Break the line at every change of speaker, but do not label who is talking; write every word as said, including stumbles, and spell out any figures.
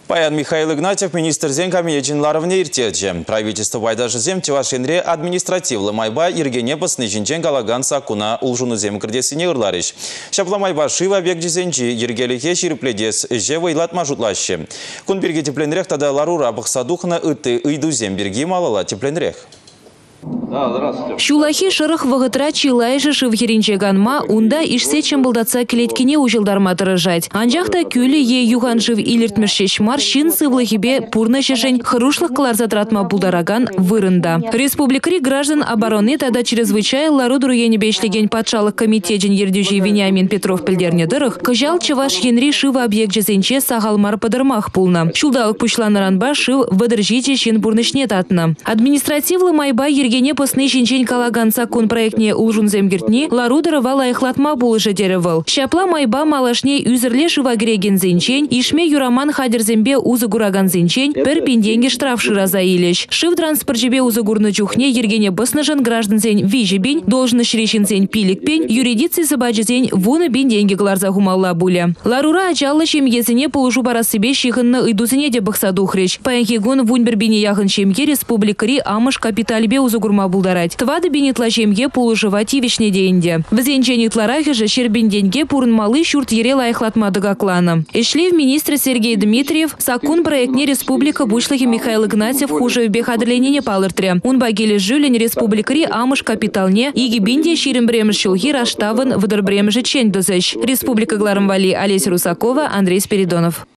Паян Михаил Игнатьев, министр зен кабинетін ларывне иртеджі. Правительство вайдажы зем Чувашенре административлы майба иргене басны жинчен галаган сакуна улжуну зем кірдесіне ұрларыш. Шапла майба шива объект жезенчи ергеліке ширипледес же вайлат мажутлашы. Кун бірге тепленрех тада ларура бұқсадухна үтті үйду зем бірге малала тепленрех.
Шулахи шырых вағытра чилайжы шывхеринче ганма, унда ишсе чымбылдатса келеткене ужылдарма тырыжать. Анжақта күлі е юған жыв илертміршеш мар шин сывлыхибе пурна шешень хырушлық кыларза тратма булдараган вырында. Республикари граждан обороны тада чрезвычай ларудуру енебешлеген патшалық комитетен ердюжи Вениамин Петров пілдерне дырых, кыжал чываш енри шыва объект жезенче сағалмар падырмах пулна. Шулдалық пучланаранба шыв выдыржите шин бурнышне татна. Административлы майба ергене посны шинчен калаган сакун проектне улжун земгертни ларудырова лайхлатма булыжы деревыл. Шапла майба малашне үзірле шыва греген зенчен, ишме юраман хадерзембе узы гураган зенчен, пер пинденге штраф шыраза илеш. Шыв транспорт-жебе узы гурны чухне ергене басныжын граждан зень вижебень, должны шрешин зень пилик пень, юридицы забаджи зень вуны пинденге гларза гумалла буля. Ларура ачаллы шемьезіне полужу барасыбе шихынны идузыне де бақсадухреш. Паянхигун вунбербине яхын шемье республикари амыш капиталбе узы гурма булдарать. Твады бинитла шемье полужывати вишне дейінде. Взенчен итларахи же щербин деньге пурн малы шурт ере лайхлатма дыгаклана. Ишлив министр Сергей Дмитриев сакун проектне республика бушлахи Михаил Игнатьев хуже в бехадленине палыртре. Он багили жюлень республикари амыш капиталне иги бинде ширим бремж шулхи раштаван выдр бремж чень дозэш. Республика Гларамвали Олеся Русакова, Андрей Спиридонов.